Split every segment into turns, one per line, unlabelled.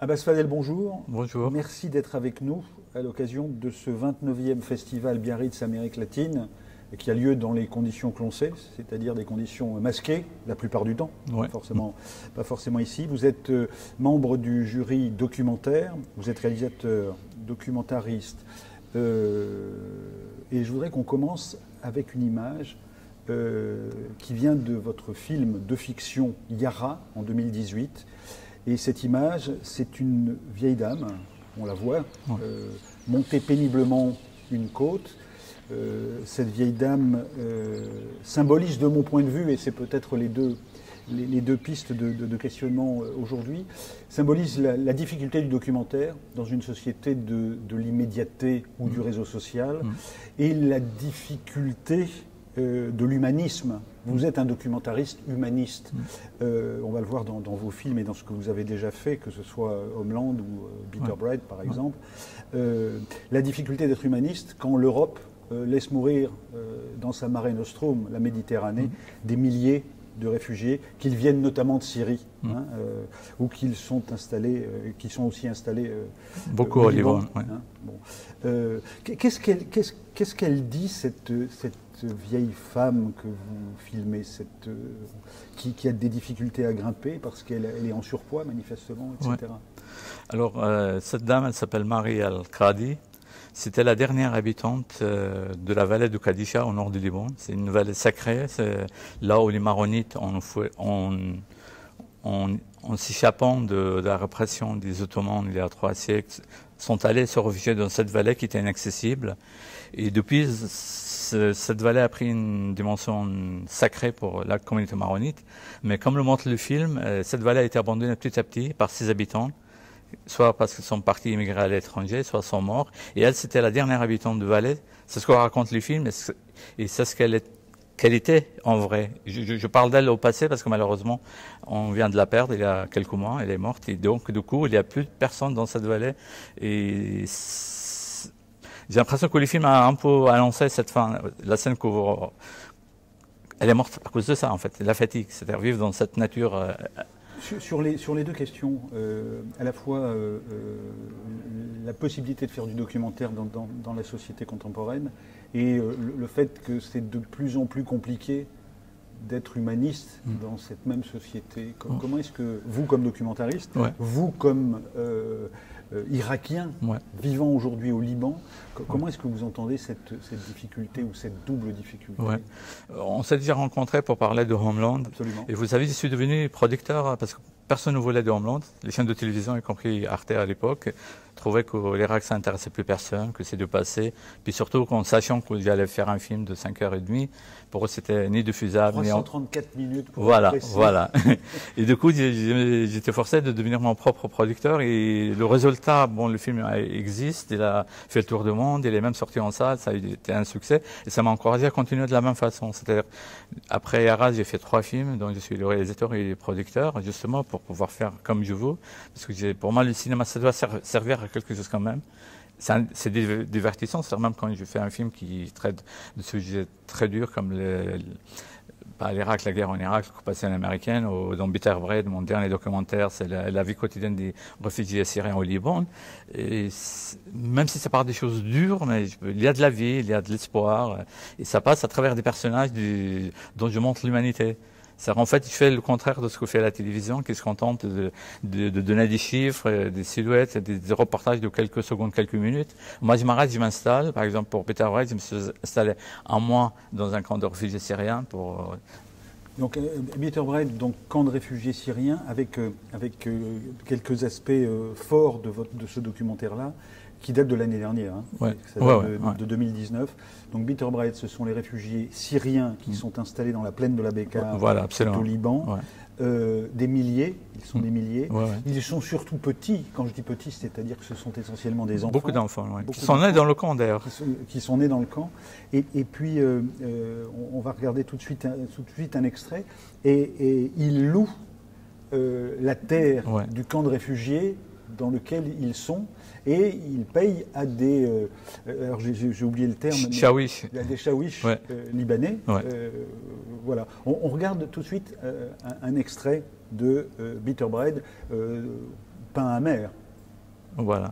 Abbas Fadel, bonjour.
Bonjour.
Merci d'être avec nous à l'occasion de ce 29e festival Biarritz Amérique latine qui a lieu dans les conditions que l'on sait, c'est-à-dire des conditions masquées la plupart du temps,
Ouais.
pas forcément ici. Vous êtes membre du jury documentaire, vous êtes réalisateur, documentariste, et je voudrais qu'on commence avec une image qui vient de votre film de fiction Yara en 2018. Et cette image, c'est une vieille dame, on la voit, monter péniblement une côte. Cette vieille dame symbolise, de mon point de vue, et c'est peut-être les deux pistes de questionnement aujourd'hui, symbolise la difficulté du documentaire dans une société de l'immédiateté ou du réseau social, et la difficulté de l'humanisme. Vous êtes un documentariste humaniste. On va le voir dans vos films et dans ce que vous avez déjà fait, que ce soit Homeland ou Bitter Bride, par exemple. La difficulté d'être humaniste quand l'Europe laisse mourir dans sa Mare Nostrum, la Méditerranée, des milliers de réfugiés, qu'ils viennent notamment de Syrie, ou qu'ils sont installés, qui sont aussi installés
beaucoup au Liban.
Qu'est-ce qu'elle dit, cette vieille femme que vous filmez, qui a des difficultés à grimper parce qu'elle est en surpoids manifestement, etc.
Alors, cette dame, elle s'appelle Marie Al-Qadi. C'était la dernière habitante de la vallée de Qadisha au nord du Liban. C'est une vallée sacrée, c'est là où les Maronites, en s'échappant de la répression des Ottomans il y a 3 siècles, sont allés se réfugier dans cette vallée qui était inaccessible. Et depuis, cette vallée a pris une dimension sacrée pour la communauté maronite. Mais comme le montre le film, cette vallée a été abandonnée petit à petit par ses habitants, soit parce qu'ils sont partis immigrer à l'étranger, soit sont morts. Et elle, c'était la dernière habitante de vallée. C'est ce que raconte le film, et c'est ce qu'elle était en vrai. Je parle d'elle au passé parce que malheureusement, on vient de la perdre il y a quelques mois, elle est morte. Et donc, du coup, il n'y a plus de personnes dans cette vallée. Et j'ai l'impression que le film a un peu annoncé cette fin, la scène que elle est morte à cause de ça, en fait, la fatigue, c'est-à-dire vivre dans cette nature.
Sur les deux questions, à la fois la possibilité de faire du documentaire dans la société contemporaine et le fait que c'est de plus en plus compliqué d'être humaniste dans cette même société. Comment est-ce que vous, comme documentariste, vous, comme Irakien, vivant aujourd'hui au Liban, comment est-ce que vous entendez cette difficulté ou cette double difficulté?
On s'est déjà rencontrés pour parler de Homeland.
Absolument.
Et vous savez, je suis devenu producteur parce que personne ne voulait de Homeland. Les chaînes de télévision, y compris Arte à l'époque, trouvaient que l'Irak, ça n'intéressait plus personne, que c'est de passé. Puis surtout, qu'en sachant que j'allais faire un film de 5h30, pour eux, c'était ni diffusable,
334 minutes pour
Voilà. Et du coup, j'étais forcé de devenir mon propre producteur. Et le résultat, bon, le film existe, il a fait le tour du monde, il est même sorti en salle, ça a été un succès. Et ça m'a encouragé à continuer de la même façon. C'est-à-dire, après Yara, j'ai fait 3 films, dont je suis le réalisateur et le producteur, justement, pour pouvoir faire comme je veux. Parce que pour moi, le cinéma, ça doit servir à quelque chose quand même. C'est divertissant, c'est même quand je fais un film qui traite de sujets très durs comme l'Irak, la guerre en Irak, l'occupation américaine, ou dans Bitter Bride, mon dernier documentaire, c'est la vie quotidienne des réfugiés syriens au Liban. Et même si ça part des choses dures, mais il y a de la vie, il y a de l'espoir, et ça passe à travers des personnages dont je montre l'humanité. En fait, je fais le contraire de ce que fait la télévision, qui se contente de donner des chiffres, des silhouettes, des reportages de quelques secondes, quelques minutes. Moi, je m'arrête, je m'installe. Par exemple, pour Bitter Bride, je me suis installé un mois dans un camp de réfugiés syriens pour...
Donc, Bitter Bride, donc camp de réfugiés syriens, avec quelques aspects forts de ce documentaire-là, qui date de l'année dernière, de 2019. Donc Bitter Bride, ce sont les réfugiés syriens qui sont installés dans la plaine de la Bekaa, au Liban. Des milliers, ils sont des milliers. Ils sont surtout petits. Quand je dis petits, c'est-à-dire que ce sont essentiellement des enfants.
Beaucoup d'enfants, qui sont nés dans le camp d'ailleurs.
Qui sont nés dans le camp. Et puis, on va regarder tout de suite un extrait. Et ils louent la terre du camp de réfugiés dans lequel ils sont, et ils payent à des... alors j'ai oublié le terme.
Chawish.
Des chawish libanais. Voilà. On regarde tout de suite un extrait de Bitter Bride. pain amer.
Voilà.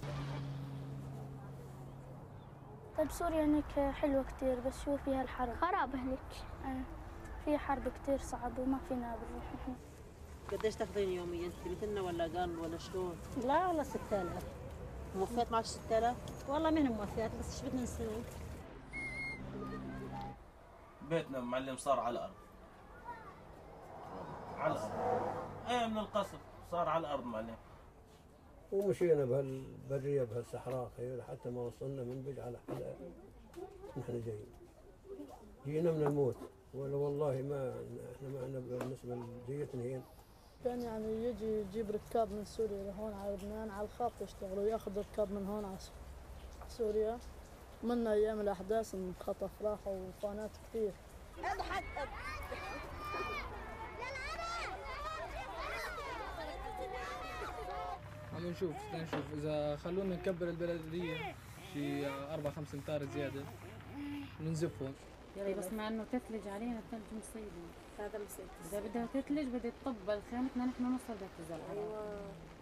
طيب سوريا هناك حلوة كتير بس شو فيها الحرب خراب هناك فيها حرب كتير صعب وما فينا بنروح نحن.
قديش تاخذين يوميا انت مثلنا ولا اقل ولا شلون؟
لا والله 6000.
موفيات معك 6000؟
والله ما هن موفيات بس شو بدنا نسوي؟
بيتنا معلم صار على الارض. على الارض. ايه من القصر صار على الارض معلم.
ومشينا بهالبريه بهالصحراء خير حتى ما وصلنا منبج على حلقه نحن جايين. جينا من الموت ولا والله ما احنا ما عندنا بالنسبه لجيتنا هين.
كان يعني يجي يجيب ركاب من سوريا لهون على لبنان على الخط يشتغلوا ياخذ ركاب من هون على سوريا. من ايام الاحداث انخطف راحوا وفانات كثير.
عم نشوف اذا خلونا نكبر البلديه شي 4-5 امتار زياده ننزفهم.
بس مع انه تثلج علينا الثلج مصيبه. هذا مصيبه. اذا بدها تثلج بدها تطبل خيمتنا نحن نوصل بدها تنزل عليها.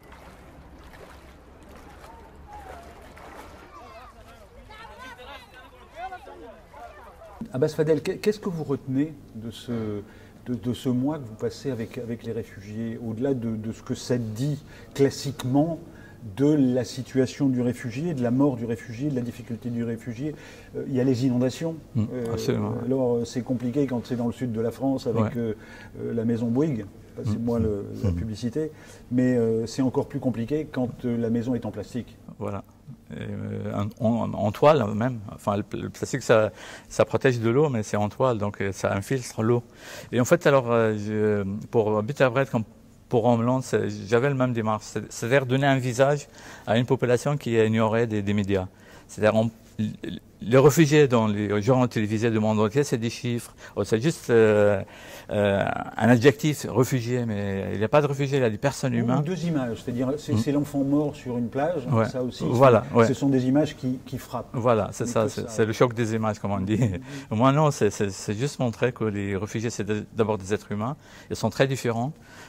Abbas Fadel, qu'est-ce que vous retenez de ce mois que vous passez avec les réfugiés, au-delà de ce que ça dit classiquement de la situation du réfugié, de la mort du réfugié, de la difficulté du réfugié. Il y a les inondations. Alors c'est compliqué quand c'est dans le sud de la France avec la maison Bouygues, passez-moi la publicité, mais c'est encore plus compliqué quand la maison est en plastique.
Voilà. En toile même. Enfin, le plastique, ça protège de l'eau, mais c'est en toile, donc ça infiltre l'eau. Et en fait, alors, pour Bitterbrett, comme pour Homeland, j'avais le même démarche, c'est-à-dire donner un visage à une population qui est ignorée des médias. C'est-à-dire, les réfugiés dans les journaux télévisés du monde entier, c'est des chiffres. C'est juste un adjectif, réfugié, mais il n'y a pas de réfugiés, il y a des personnes humaines.
Deux images, c'est-à-dire c'est l'enfant mort sur une plage, ça aussi,
voilà,
ce sont des images qui frappent.
Voilà, c'est ça, c'est le choc des images, comme on dit. Moi non, c'est juste montrer que les réfugiés, c'est d'abord des êtres humains, ils sont très différents.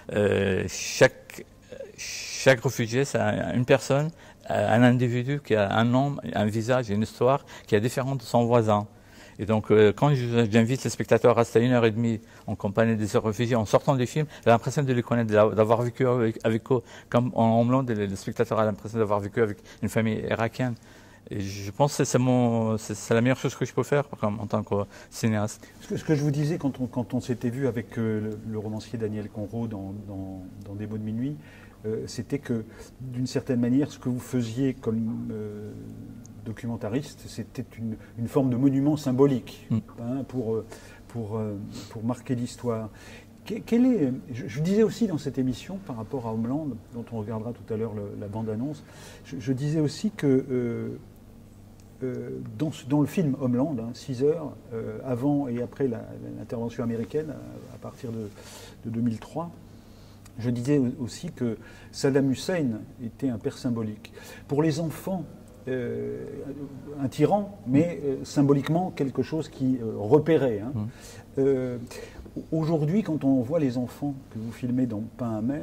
Chaque réfugié, c'est une personne, un individu qui a un nom, un visage, une histoire qui est différente de son voisin. Et donc, quand j'invite les spectateurs à rester 1h30 en compagnie des réfugiés, en sortant des films, j'ai l'impression de les connaître, d'avoir vécu avec eux. Comme en Homeland, le spectateur a l'impression d'avoir vécu avec une famille irakienne. Et je pense que c'est la meilleure chose que je peux faire en tant que cinéaste.
Ce que je vous disais quand on s'était vu avec le romancier Daniel Conrot dans Des mots de minuit, c'était que d'une certaine manière, ce que vous faisiez comme documentariste, c'était une forme de monument symbolique pour marquer l'histoire. Je disais aussi dans cette émission, par rapport à Homeland, dont on regardera tout à l'heure la bande-annonce, je disais aussi que dans le film Homeland, 6 heures, avant et après l'intervention américaine, à partir de 2003, je disais aussi que Saddam Hussein était un père symbolique. Pour les enfants, un tyran, mais symboliquement quelque chose qui repérait. Aujourd'hui, quand on voit les enfants que vous filmez dans Pain amer,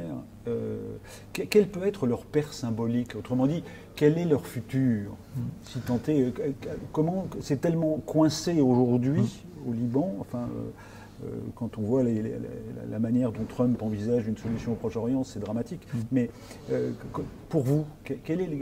quel peut être leur père symbolique? Autrement dit, quel est leur futur? Si tant est, comment c'est tellement coincé aujourd'hui au Liban, enfin, quand on voit la manière dont Trump envisage une solution au Proche-Orient, c'est dramatique. Mais pour vous, quel est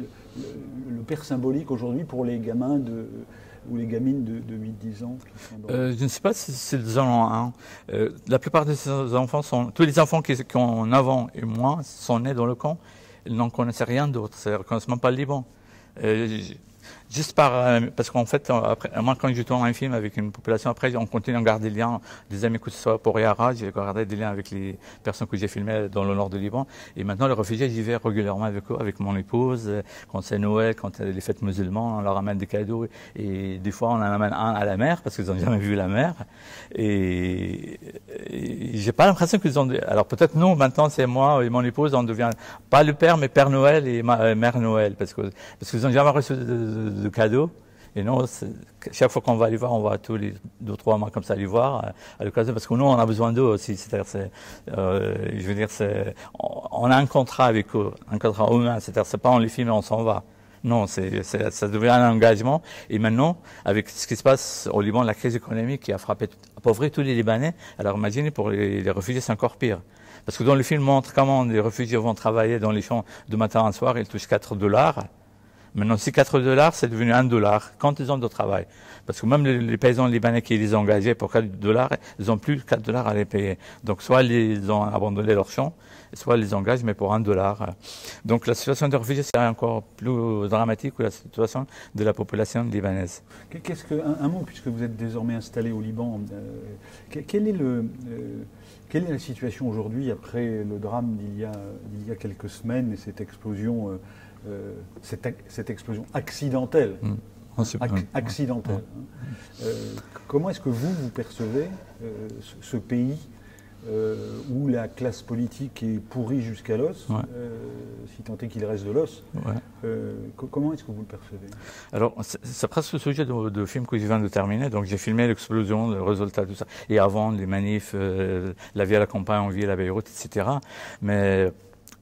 le père symbolique aujourd'hui pour les gamins ou les gamines de 8-10 ans qui sont
je ne sais pas si c'est des enfants. La plupart de ces enfants tous les enfants qui ont 9 ans et moins sont nés dans le camp, ils n'en connaissaient rien d'autre, ils ne connaissent même pas le Liban. Juste parce qu'en fait, après, moi, quand je tourne un film avec une population, après, on continue à garder des liens, des amis, que ce soit pour Yara, j'ai gardé des liens avec les personnes que j'ai filmées dans le nord du Liban. Et maintenant, les réfugiés, j'y vais régulièrement avec eux, avec mon épouse. Quand c'est Noël, quand c'est les fêtes musulmanes, on leur amène des cadeaux. Et des fois, on en amène un à la mer, parce qu'ils n'ont jamais vu la mer. Et j'ai pas l'impression qu'ils ont... Alors peut-être nous, maintenant, c'est moi et mon épouse, on devient pas le père, mais Père Noël et Mère Noël, parce qu'ils n'ont jamais reçu de cadeaux. Et nous, chaque fois qu'on va les voir, on va tous les 2-3 mois comme ça les voir à l'occasion, parce que nous, on a besoin d'eux aussi. C'est-à-dire, je veux dire, on a un contrat avec eux, un contrat humain, c'est-à-dire c'est pas on les filme et on s'en va. Non, ça devient un engagement. Et maintenant, avec ce qui se passe au Liban, la crise économique qui a appauvri tous les Libanais, alors imaginez pour les réfugiés, c'est encore pire. Parce que dans le film montre comment les réfugiés vont travailler dans les champs de matin à soir, ils touchent $4. Maintenant, si $4, c'est devenu $1 quand ils ont de travail. Parce que même les paysans libanais qui les ont engagés pour $4, ils n'ont plus $4 à les payer. Donc, soit ils ont abandonné leur champ, soit ils les engagent, mais pour $1. Donc, la situation des réfugiés, c'est encore plus dramatique que la situation de la population libanaise.
Qu'est-ce que, un mot, puisque vous êtes désormais installé au Liban, quelle est la situation aujourd'hui après le drame d'il y a quelques semaines et cette explosion accidentelle accidentelle. Comment est-ce que vous percevez ce pays où la classe politique est pourrie jusqu'à l'os, si tant est qu'il reste de l'os, comment est-ce que vous le percevez?
Alors, c'est presque le sujet de film que je viens de terminer. Donc, j'ai filmé l'explosion, le résultat, tout ça. Et avant, les manifs, la vie à la campagne, en ville à Beyrouth, etc. Mais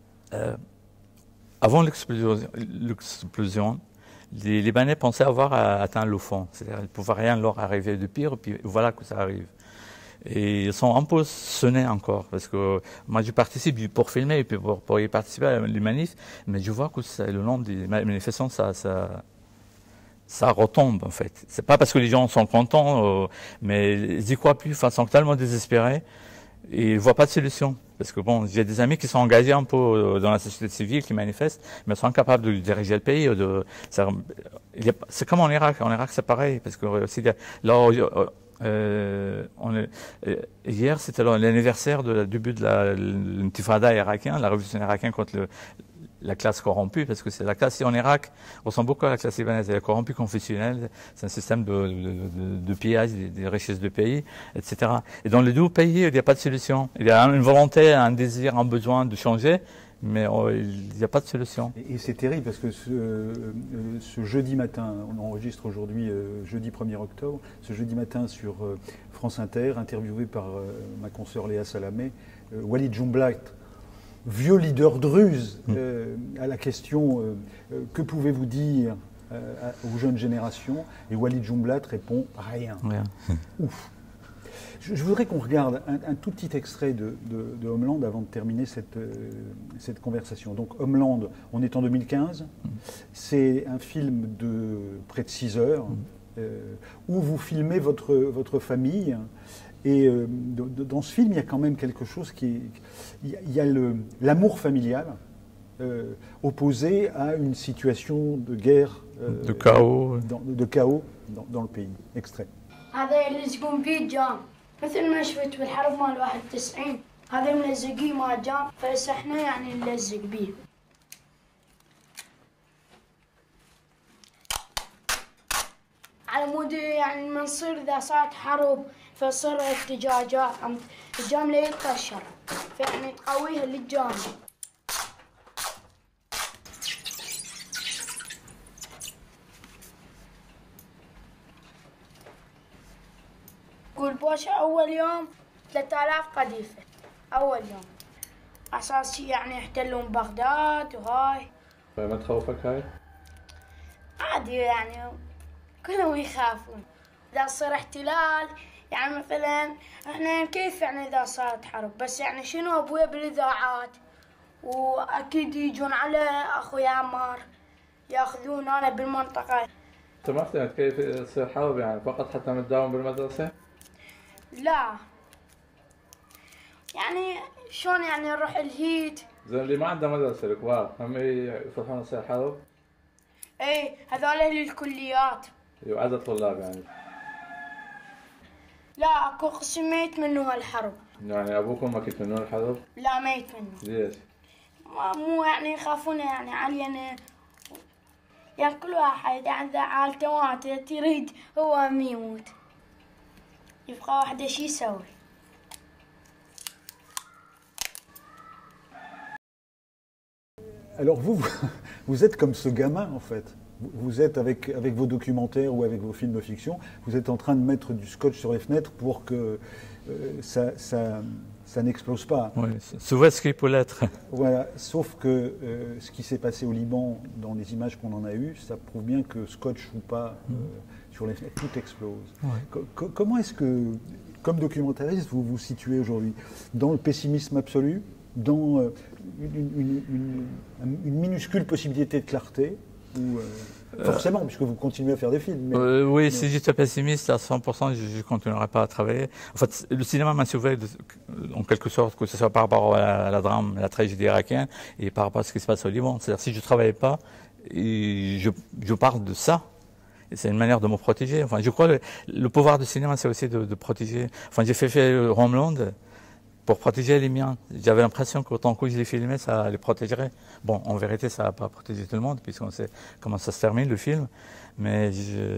avant l'explosion, les Libanais pensaient avoir atteint le fond. C'est-à-dire qu'il ne pouvait rien leur arriver de pire, et puis voilà que ça arrive. Et ils sont un peu sonnés encore, parce que moi je participe pour filmer et puis pour y participer à les manifs, mais je vois que le nombre des manifestants, ça retombe en fait. C'est pas parce que les gens sont contents, mais ils y croient plus, ils sont tellement désespérés et ils voient pas de solution. Parce que bon, j'ai des amis qui sont engagés un peu dans la société civile, qui manifestent, mais sont incapables de diriger le pays. C'est comme en Irak. En Irak, c'est pareil, parce que là, hier, c'était l'anniversaire du début de l'intifada irakienne, la révolution irakienne contre la classe corrompue, parce que c'est la classe en Irak ressemble beaucoup à la classe libanaise, elle est corrompue confessionnelle, c'est un système de pillage des richesses du pays, etc. Et dans les deux pays, il n'y a pas de solution. Il y a une volonté, un désir, un besoin de changer, mais il n'y a pas de solution.
Et c'est terrible parce que ce jeudi matin, on enregistre aujourd'hui jeudi 1er octobre, ce jeudi matin sur France Inter, interviewé par ma consoeur Léa Salamé, Walid Jumblat, vieux leader druze, à la question que pouvez-vous dire aux jeunes générations, et Walid Jumblat répond rien. Ouf. Je voudrais qu'on regarde un tout petit extrait de Homeland avant de terminer cette conversation. Donc Homeland, on est en 2015, c'est un film de près de 6 heures où vous filmez votre famille. Et dans ce film, il y a quand même quelque chose il y a l'amour familial opposé à une situation de guerre,
de chaos,
dans le pays. Extrait.
هذا يلزقون فيه جام مثل ما شفت في الحرب مال 91 هذا ملزقين مع جام فهسه احنا يعني نلزق بيه. على مود يعني ما نصير اذا صارت حرب فصير احتجاجات الجام لا ينتشر فيعني تقويها للجام. قول باشا أول يوم 3000 قذيفة أول يوم أساس يعني يحتلون بغداد وهاي.
ما تخوفك هاي؟
عادي يعني كلهم يخافون إذا صار احتلال يعني مثلا احنا كيف يعني إذا صارت حرب بس يعني شنو أبويا بالإذاعات وأكيد يجون على أخوي عمار ياخذون أنا بالمنطقة.
سمعت يعني كيف تصير حرب يعني فقط حتى متداوم بالمدرسة؟
لا يعني شلون يعني نروح الهيت.
زين اللي ما عنده مدرسة الكبار هم يفرحون تصير حرب؟
ايه هذول اهل الكليات.
وعدد طلاب يعني؟
لا اكو قسم ميت منه هالحرب.
يعني ابوكم ما كنتوا منون الحرب؟
لا ميت منه.
ليش؟
مو يعني يخافون يعني علينا يعني كل واحد عنده عائلته ماتت يريد هو يموت يبقى واحد شي يسوي.
Alors vous êtes comme ce gamin en fait. Vous êtes avec vos documentaires ou avec vos films de fiction, vous êtes en train de mettre du scotch sur les fenêtres pour que ça ça n'explose pas.
Oui, souvent ce qui peut l'être.
Voilà, sauf que ce qui s'est passé au Liban, dans les images qu'on en a eues, ça prouve bien que scotch ou pas, sur les fenêtres, tout explose.
Ouais.
Comment est-ce que, comme documentariste, vous vous situez aujourd'hui? Dans le pessimisme absolu, dans une minuscule possibilité de clarté, ou forcément, puisque vous continuez à faire des films.
Oui, si j'étais pessimiste à 100%, je ne continuerais pas à travailler. En fait, le cinéma m'a sauvé, en quelque sorte, que ce soit par rapport à la drame, à la tragédie irakienne, et par rapport à ce qui se passe au Liban. C'est-à-dire, si je ne travaillais pas, je parle de ça. Et c'est une manière de me protéger. Enfin, je crois que le pouvoir du cinéma, c'est aussi de protéger. Enfin, j'ai fait Homeland pour protéger les miens. J'avais l'impression qu'autant que je les filmais, ça les protégerait. Bon, en vérité, ça n'a pas protégé tout le monde, puisqu'on sait comment ça se termine, le film. Mais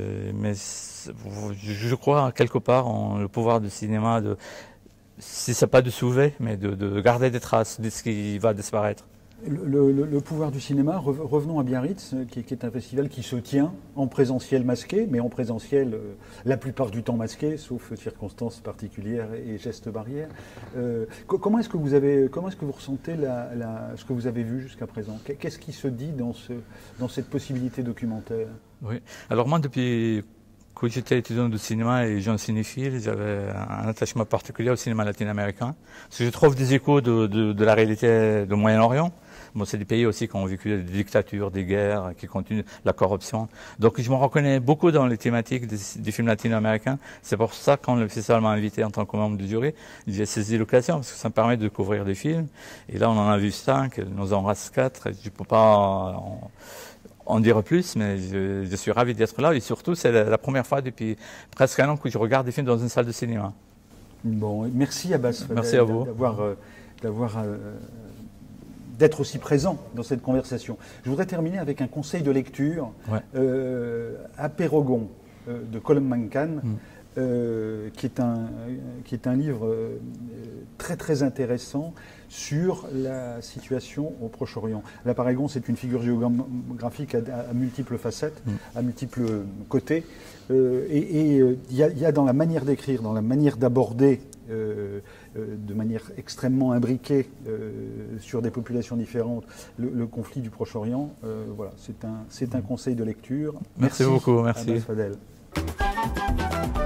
je crois, quelque part, en le pouvoir du cinéma, si ce n'est pas de sauver, mais de garder des traces de ce qui va disparaître.
Le pouvoir du cinéma, revenons à Biarritz, qui est un festival qui se tient en présentiel masqué, mais en présentiel la plupart du temps masqué, sauf circonstances particulières et gestes barrières. Comment est-ce que vous ressentez ce que vous avez vu jusqu'à présent? Qu'est-ce qui se dit dans cette possibilité documentaire?
Oui, alors moi depuis que j'étais étudiant de cinéma et jeune cinéphile, j'avais un attachement particulier au cinéma latino-américain, parce que je trouve des échos de la réalité du Moyen-Orient. Bon, c'est des pays aussi qui ont vécu des dictatures, des guerres, qui continuent la corruption. Donc je me reconnais beaucoup dans les thématiques des films latino-américains. C'est pour ça que quand le festival m'a invité en tant que membre du jury, j'ai saisi l'occasion parce que ça me permet de découvrir des films. Et là, on en a vu 5, il nous en reste 4. Je ne peux pas en dire plus, mais je suis ravi d'être là. Et surtout, c'est la première fois depuis presque un an que je regarde des films dans une salle de cinéma.
Bon, merci Abbas Fadel,
merci à vous
d'être aussi présent dans cette conversation. Je voudrais terminer avec un conseil de lecture, Apeirogon de Colm Mencken, qui est un livre très très intéressant sur la situation au Proche-Orient. L'Apeirogon, c'est une figure géographique à multiples facettes, à multiples côtés, et il y a dans la manière d'écrire, dans la manière d'aborder de manière extrêmement imbriquée sur des populations différentes le conflit du Proche-Orient. Voilà, c'est un conseil de lecture.
Merci beaucoup, merci.
Abbas Fadel.